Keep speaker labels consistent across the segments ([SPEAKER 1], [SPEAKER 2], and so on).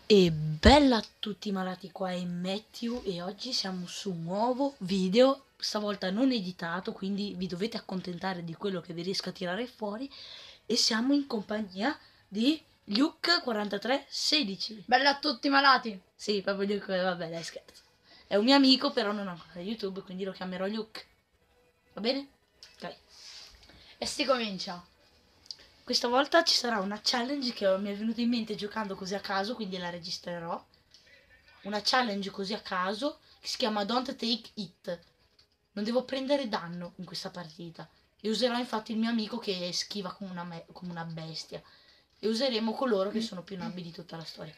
[SPEAKER 1] E bella a tutti malati, qua è Matthew e oggi siamo su un nuovo video, stavolta non editato, quindi vi dovete accontentare di quello che vi riesco a tirare fuori. E siamo in compagnia di Luke 4316.
[SPEAKER 2] Bella a tutti malati.
[SPEAKER 1] Sì, proprio Luke, vabbè dai scherzo. È un mio amico però non ha ancora YouTube, quindi lo chiamerò Luke. Va bene? Ok.
[SPEAKER 2] E si comincia.
[SPEAKER 1] Questa volta ci sarà una challenge che mi è venuta in mente giocando così a caso, quindi la registrerò. Una challenge così a caso che si chiama Don't Take It. Non devo prendere danno in questa partita. E userò infatti il mio amico che schiva come una bestia. E useremo coloro che sono più nabbi di tutta la storia.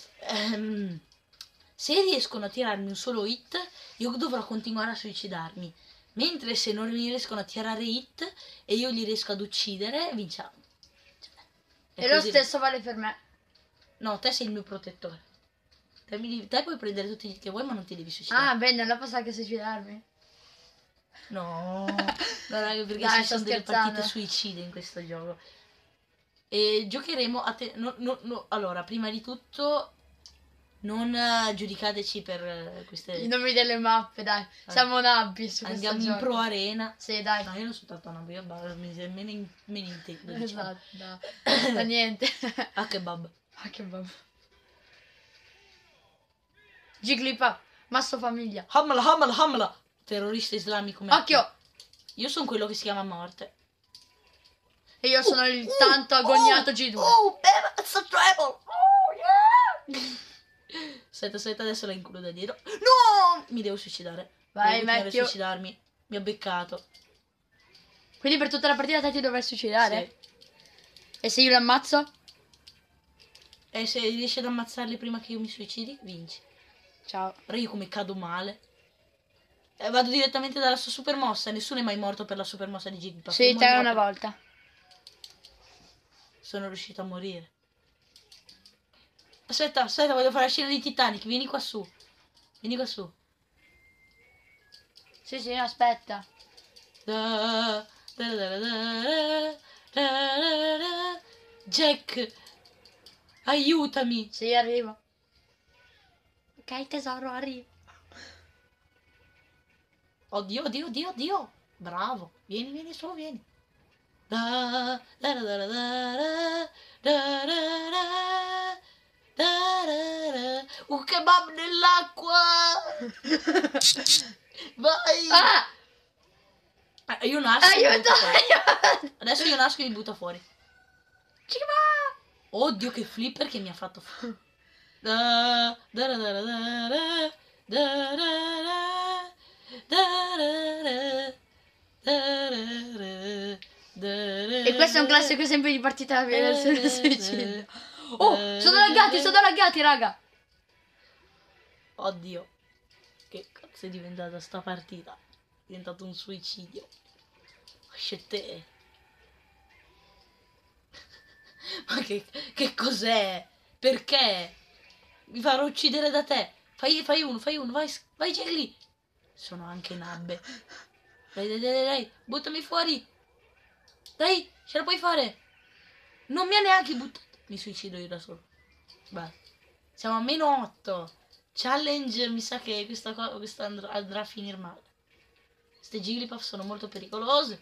[SPEAKER 1] Se riescono a tirarmi un solo hit, io dovrò continuare a suicidarmi. Mentre se non mi riescono a tirare hit e io li riesco ad uccidere, vinciamo.
[SPEAKER 2] E lo stesso vale per me.
[SPEAKER 1] No, te sei il mio protettore. Te puoi prendere tutti gli che vuoi, ma non ti devi suicidare.
[SPEAKER 2] Ah, bene, non posso anche suicidarmi.
[SPEAKER 1] No, no, raga, perché
[SPEAKER 2] Dai,
[SPEAKER 1] ci sono delle
[SPEAKER 2] scherzando.
[SPEAKER 1] partite suicide in questo gioco. E giocheremo a te. Allora, prima di tutto, non giudicateci per queste.
[SPEAKER 2] I nomi delle mappe, dai. Siamo nabbi su questo
[SPEAKER 1] Andiamo in
[SPEAKER 2] gioco.
[SPEAKER 1] Pro Arena.
[SPEAKER 2] Sì, dai.
[SPEAKER 1] No, io non sono tanto nabbi, io me ne intendo. Diciamo.
[SPEAKER 2] Esatto, no. Da niente.
[SPEAKER 1] Ah, kebab.
[SPEAKER 2] Ah, che babbo. Jigglypuff, Masso Famiglia.
[SPEAKER 1] Hamala, hamala, hamala. Terrorista islamico.
[SPEAKER 2] Occhio!
[SPEAKER 1] Io sono quello che si chiama Morte.
[SPEAKER 2] E io sono il tanto agognato G2.
[SPEAKER 1] Oh, it's a treble. Oh, yeah. Aspetta, adesso la inculo da dietro. No! Mi devo suicidare.
[SPEAKER 2] Vai,
[SPEAKER 1] devo
[SPEAKER 2] Matthew.
[SPEAKER 1] suicidarmi. Mi ha beccato.
[SPEAKER 2] Quindi per tutta la partita te ti dovrai suicidare?
[SPEAKER 1] Sì.
[SPEAKER 2] E se io l'ammazzo?
[SPEAKER 1] E se riesci ad ammazzarli prima che io mi suicidi, vinci.
[SPEAKER 2] Ciao.
[SPEAKER 1] Però io come cado male. Vado direttamente dalla sua super mossa. Nessuno è mai morto per la super mossa di Jigglypuff.
[SPEAKER 2] Sì, te una volta.
[SPEAKER 1] Sono riuscito a morire. Aspetta, voglio fare la scena di Titanic. Vieni qua su. Vieni qua su.
[SPEAKER 2] Sì, aspetta.
[SPEAKER 1] Jack, aiutami.
[SPEAKER 2] Sì, arrivo. Ok, tesoro, arrivo.
[SPEAKER 1] Oddio, oddio, oddio, oddio. Bravo. Vieni su, vieni. Un kebab nell'acqua. Vai.
[SPEAKER 2] Ah!
[SPEAKER 1] Io nasco.
[SPEAKER 2] Aiuto!
[SPEAKER 1] Adesso io nasco e mi butta fuori. Oddio, che flipper che mi ha fatto.
[SPEAKER 2] E questo è un classico esempio di partita sul suicidio. Oh, sono laggati, raga.
[SPEAKER 1] Oddio, che cazzo è diventata sta partita? È diventato un suicidio. Te. Ma che cos'è? Perché? Mi farò uccidere da te. Fai uno, vai Jiggly. Sono anche nabbe. Dai, buttami fuori. Dai, ce la puoi fare. Non mi ha neanche buttato. Mi suicido io da solo. Beh, siamo a -8. Challenge, mi sa che questa andrà a finire male. Queste Jigglypuff sono molto pericolose.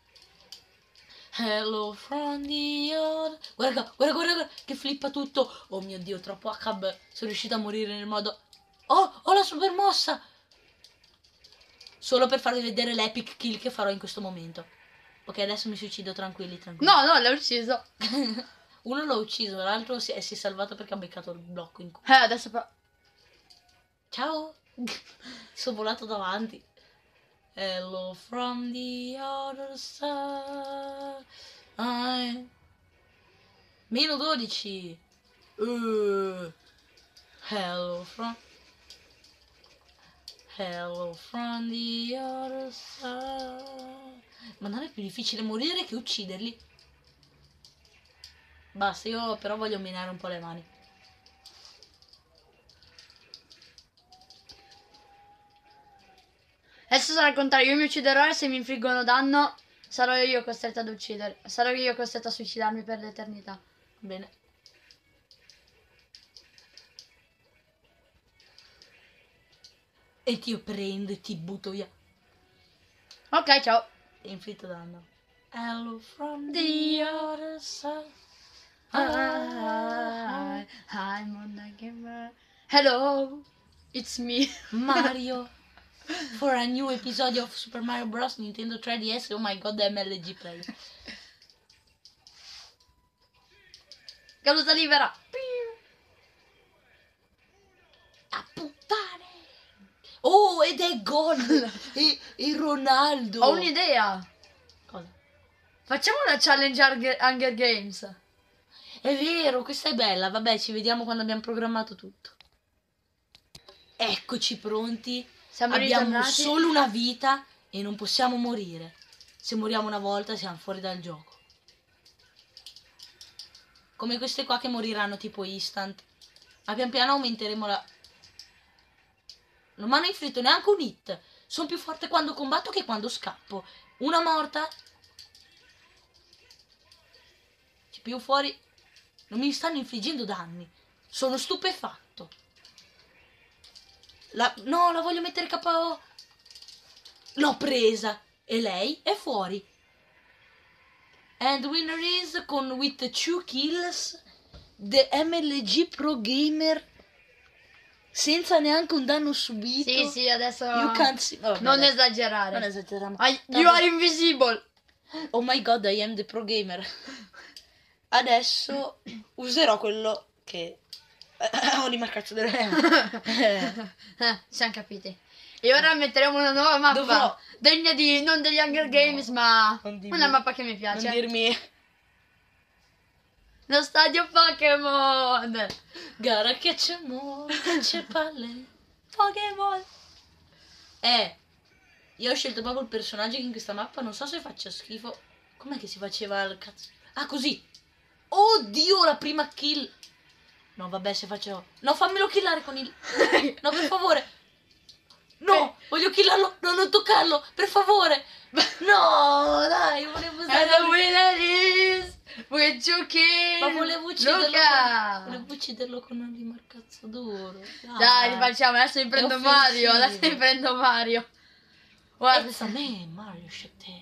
[SPEAKER 1] Hello from the other. Guarda, che flippa tutto. Oh mio Dio, troppo HB. Sono riuscito a morire nel modo. Oh, ho la super mossa. Solo per farvi vedere l'epic kill che farò in questo momento. Ok, adesso mi suicido, tranquilli.
[SPEAKER 2] No, l'ho ucciso.
[SPEAKER 1] Uno l'ho ucciso, l'altro si è salvato perché ha beccato il blocco in culo.
[SPEAKER 2] Adesso però.
[SPEAKER 1] Ciao. Sono volato davanti. Hello from the other side. -12. Hello from the other side. Ma non è più difficile morire che ucciderli. Basta, io però voglio minare un po' le mani.
[SPEAKER 2] Adesso sarà il contrario, io mi ucciderò e se mi infliggono danno sarò io costretto ad uccidere. Sarò io costretto a suicidarmi per l'eternità.
[SPEAKER 1] Bene. e ti prendo e ti butto via.
[SPEAKER 2] Ok, ciao.
[SPEAKER 1] Inflitto danno. Hello from
[SPEAKER 2] The
[SPEAKER 1] the other side.
[SPEAKER 2] I'm on the gamer. Hello, it's me.
[SPEAKER 1] Mario. For a new episode of Super Mario Bros. Nintendo 3DS. Oh my god, MLG Play.
[SPEAKER 2] Calusa libera.
[SPEAKER 1] A puttane. Oh, ed è gol. e Ronaldo.
[SPEAKER 2] Ho un'idea.
[SPEAKER 1] Cosa?
[SPEAKER 2] Facciamo una challenge Hunger Games.
[SPEAKER 1] È vero, questa è bella. Vabbè, ci vediamo quando abbiamo programmato tutto. Eccoci pronti.
[SPEAKER 2] Siamo
[SPEAKER 1] Abbiamo
[SPEAKER 2] ritornati.
[SPEAKER 1] solo una vita e non possiamo morire. Se moriamo una volta siamo fuori dal gioco. Come queste qua che moriranno tipo instant. Ma pian piano aumenteremo la... Non mi hanno inflitto neanche un hit. Sono più forte quando combatto che quando scappo. Una morta. C'è più fuori. Non mi stanno infliggendo danni. Sono stupefatto. No, la voglio mettere KO. L'ho presa. E lei è fuori. And winner is con with 2 kills the MLG Pro Gamer. Senza neanche un danno subito.
[SPEAKER 2] Sì, adesso
[SPEAKER 1] You can't see. Vabbè,
[SPEAKER 2] non
[SPEAKER 1] adesso.
[SPEAKER 2] esagerare.
[SPEAKER 1] Non esageriamo.
[SPEAKER 2] You are invisible.
[SPEAKER 1] Oh my god, I am the pro gamer. Adesso userò quello che ho rimarcato delle
[SPEAKER 2] Siamo capiti. E ora metteremo una nuova mappa.
[SPEAKER 1] Dovrò-
[SPEAKER 2] Degna di non degli Hunger Games, ma
[SPEAKER 1] Non dirmi-
[SPEAKER 2] una mappa che mi
[SPEAKER 1] Non
[SPEAKER 2] piace.
[SPEAKER 1] dirmi
[SPEAKER 2] Lo stadio Pokémon.
[SPEAKER 1] gara che c'è c'è palle.
[SPEAKER 2] Pokémon.
[SPEAKER 1] Io ho scelto proprio il personaggio che in questa mappa non so se faccia schifo. Com'è che si faceva il cazzo? Ah, così. Oddio, la prima kill. No, vabbè, se faccio... No, fammelo killare con il... No, per favore. No, voglio killarlo. No, non toccarlo, per favore. No, dai, volevo
[SPEAKER 2] And
[SPEAKER 1] usare...
[SPEAKER 2] the winner is with 2 kills.
[SPEAKER 1] Ma volevo ucciderlo
[SPEAKER 2] Luca.
[SPEAKER 1] volevo ucciderlo con un rimarcazzo duro.
[SPEAKER 2] Dai, rifacciamo. Adesso mi prendo
[SPEAKER 1] offensivo.
[SPEAKER 2] Mario. Adesso mi prendo Mario. Guarda.
[SPEAKER 1] Pensa a me, Mario, c'è te.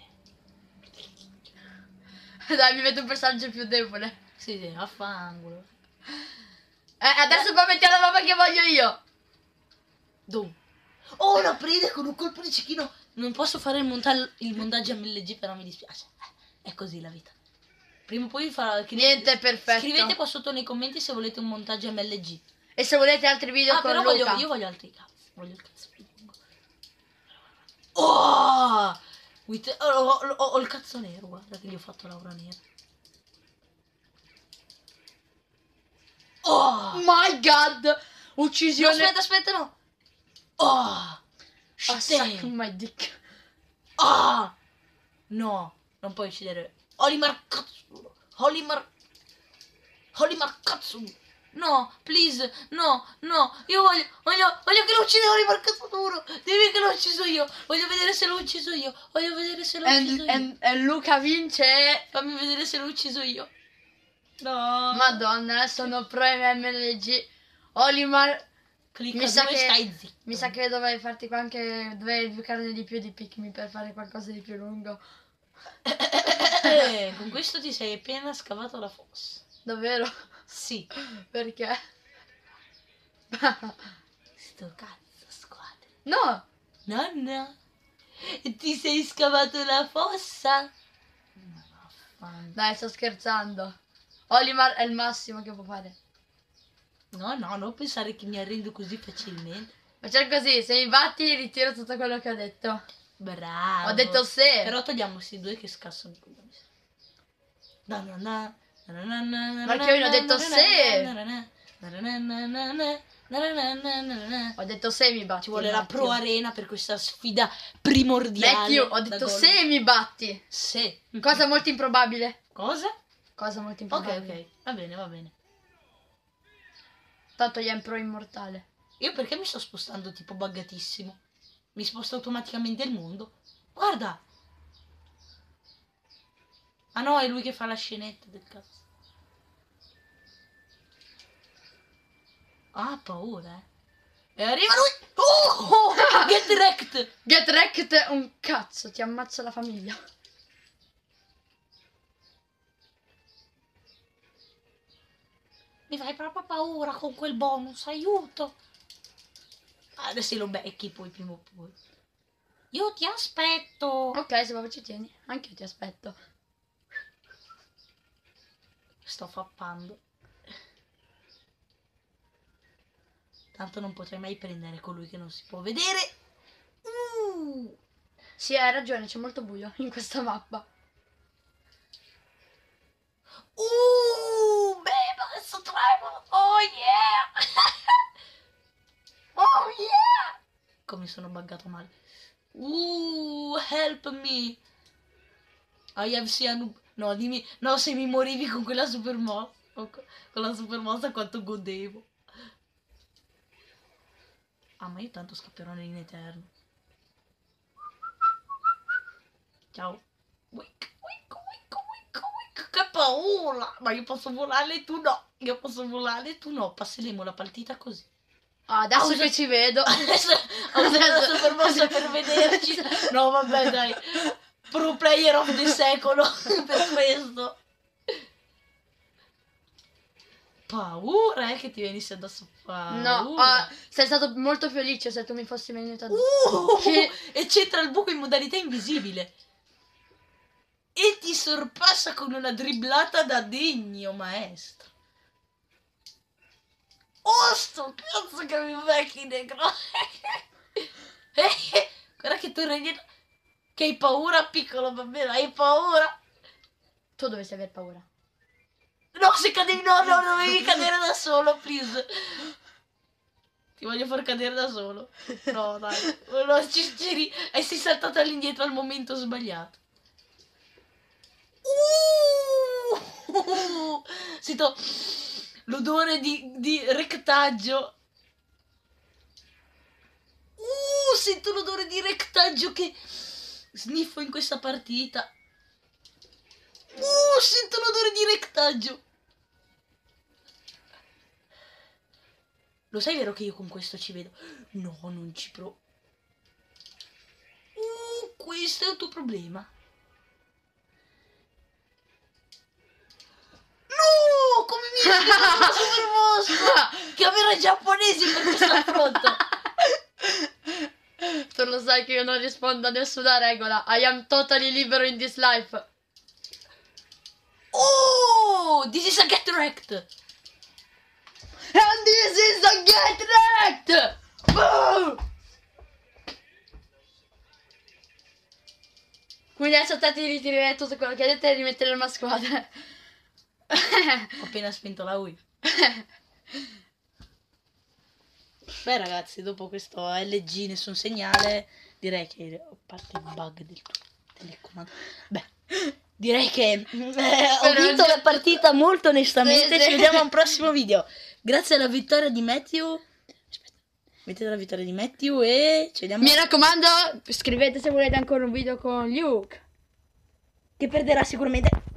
[SPEAKER 2] Dai, mi metto un personaggio più debole.
[SPEAKER 1] Sì, affangulo.
[SPEAKER 2] Adesso poi mettiamo la mappa che voglio io.
[SPEAKER 1] Dove? Oh, la prende con un colpo di cecchino. Non posso fare il montaggio MLG, però mi dispiace. È così la vita. Prima o poi farò...
[SPEAKER 2] Niente è perfetto.
[SPEAKER 1] Scrivete qua sotto nei commenti se volete un montaggio MLG.
[SPEAKER 2] E se volete altri video con
[SPEAKER 1] però
[SPEAKER 2] Luca.
[SPEAKER 1] io voglio altri cazzo. Voglio il cazzo più lungo. Oh! Ho il cazzo nero, guarda che gli ho fatto l'aura nera. Oh!
[SPEAKER 2] My god.
[SPEAKER 1] No,
[SPEAKER 2] Uccisione.
[SPEAKER 1] aspetta, no. Oh!
[SPEAKER 2] Suck
[SPEAKER 1] Shame.
[SPEAKER 2] my dick.
[SPEAKER 1] Ah! No, non puoi uccidere. Olimar Katsuro. Olimar Katsuro. No, please, no. Io voglio che lo uccida Olimar Katsuro. Devi che l'ho ucciso io. Voglio vedere se l'ho ucciso io.
[SPEAKER 2] E Luca vince.
[SPEAKER 1] Fammi vedere se l'ho ucciso io. No.
[SPEAKER 2] Madonna, adesso sono pro MLG. Olimar.
[SPEAKER 1] Clicca
[SPEAKER 2] Mi sa
[SPEAKER 1] dove
[SPEAKER 2] che-
[SPEAKER 1] stai zitto.
[SPEAKER 2] Mi sa che dovrei farti qua anche. Dovrei educarne di più di Pikmin per fare qualcosa di più lungo.
[SPEAKER 1] Con questo ti sei appena scavato la fossa.
[SPEAKER 2] Davvero?
[SPEAKER 1] Sì.
[SPEAKER 2] Perché?
[SPEAKER 1] Sto cazzo squadra.
[SPEAKER 2] No!
[SPEAKER 1] Nonna, ti sei scavato la fossa? Ma vaffanculo.
[SPEAKER 2] Dai, sto scherzando. Olimar è il massimo che può fare.
[SPEAKER 1] No, non pensare che mi arrendo così facilmente.
[SPEAKER 2] Facciamo così, se mi batti ritiro tutto quello che ho detto.
[SPEAKER 1] Bravo.
[SPEAKER 2] Ho detto se.
[SPEAKER 1] Però togliamo questi due che scassano i coglioni.
[SPEAKER 2] Ma che io non ho detto se. Ho detto se mi batti.
[SPEAKER 1] Ci vuole la
[SPEAKER 2] Matthew.
[SPEAKER 1] Pro Arena per questa sfida primordiale.
[SPEAKER 2] Matthew, ho
[SPEAKER 1] da
[SPEAKER 2] detto
[SPEAKER 1] gol.
[SPEAKER 2] se mi batti.
[SPEAKER 1] Se.
[SPEAKER 2] Cosa molto improbabile.
[SPEAKER 1] Cosa?
[SPEAKER 2] Cosa molto
[SPEAKER 1] Ok,
[SPEAKER 2] improbabile.
[SPEAKER 1] va bene.
[SPEAKER 2] Tanto gli è un pro immortale.
[SPEAKER 1] Io perché mi sto spostando tipo buggatissimo? Mi sposta automaticamente il mondo. Guarda. Ah no, è lui che fa la scenetta del cazzo. Ah, paura, E arriva lui. Oh! Get wrecked!
[SPEAKER 2] Get wrecked un cazzo, ti ammazza la famiglia.
[SPEAKER 1] Mi fai proprio paura con quel bonus, aiuto! Adesso lo becchi poi prima o poi. Io ti aspetto!
[SPEAKER 2] Ok, se proprio ci tieni, anche io ti aspetto.
[SPEAKER 1] Sto fappando. Tanto non potrei mai prendere colui che non si può vedere.
[SPEAKER 2] Sì, hai ragione, c'è molto buio in questa mappa.
[SPEAKER 1] Babe, adesso tremolo. Oh yeah! Oh yeah! Come sono buggato male. Help me. I have seen... No, dimmi... No, se mi morivi con quella super mossa. Con la super mossa quanto godevo. Ah, ma io tanto scapperò in eterno. Ciao. Che paura! Ma io posso volare e tu no. Io posso volare e tu no. Passeremo la partita così.
[SPEAKER 2] Ah, adesso che ci vedo.
[SPEAKER 1] Adesso ho usato la super mossa per vederci. No, vabbè, dai. Pro player of the secolo. Per questo. Paura, che ti venisse addosso.
[SPEAKER 2] No, sei stato molto felice se tu mi fossi venuto addosso.
[SPEAKER 1] E c'entra il buco in modalità invisibile. E ti sorpassa con una dribblata da degno maestro. Oh, sto cazzo che mi becchi negro. Guarda che tu regni. Che hai paura, piccolo bambino, hai paura.
[SPEAKER 2] Tu dovresti aver paura.
[SPEAKER 1] No, se cadevi, no, dovevi cadere da solo, please. Ti voglio far cadere da solo. No, dai. No, e sei saltata all'indietro al momento sbagliato. Sento l'odore di rectaggio. Sento l'odore di rectaggio che sniffo in questa partita. Sento l'odore di rectaggio. Lo sai vero che io con questo ci vedo? No, non ci provo. Questo è il tuo problema. No, come mi è una super mosca. Chiamerò i giapponesi per questo affronto.
[SPEAKER 2] Tu lo sai che io non rispondo a nessuna regola. I am totally libero in this life.
[SPEAKER 1] Oh, this is a get wrecked.
[SPEAKER 2] And this is a get wrecked. Boom! Quindi adesso te ti ritirerei tutto quello che hai detto e rimettere in una squadra.
[SPEAKER 1] Ho appena spento la Wii. Beh ragazzi, dopo questo LG nessun segnale, direi che, a parte il bug del telecomando, direi che ho vinto la partita molto onestamente. Ci vediamo a un prossimo video. Grazie alla vittoria di Matthew. Aspetta, mettete la vittoria di Matthew e ci vediamo.
[SPEAKER 2] Mi raccomando, scrivete se volete ancora un video con Luke,
[SPEAKER 1] che perderà sicuramente.